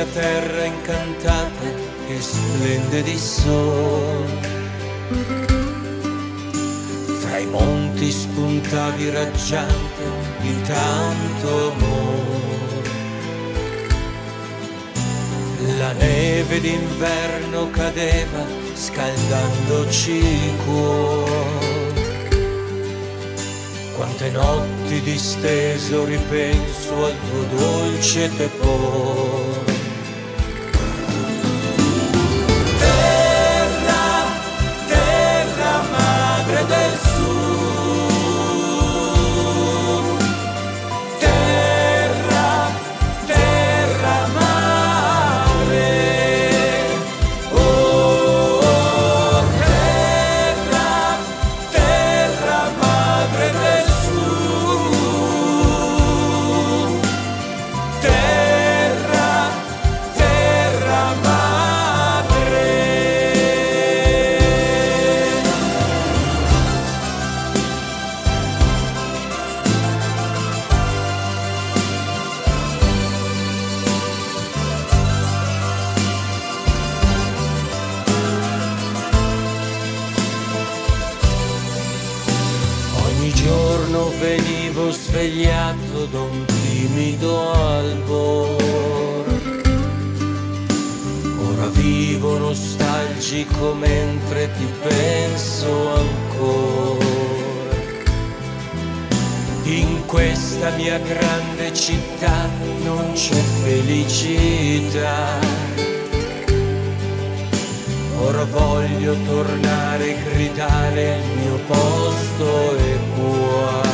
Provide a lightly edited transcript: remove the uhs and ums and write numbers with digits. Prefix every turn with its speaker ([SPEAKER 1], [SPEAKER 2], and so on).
[SPEAKER 1] mia terra incantata che splende di sole. Fra i monti spuntavi raggiante di tanto amore. La neve d'inverno cadeva scaldandoci il cuore. Quante notti disteso ripenso al tuo dolce tepore. Terra, terra madre del sud, terra, terra madre, oh, terra, terra madre del venivo svegliato da un timido albor. Ora vivo nostalgico mentre ti penso ancora. In questa mia grande città non c'è felicità. Ora voglio tornare e gridare il mio posto è qua.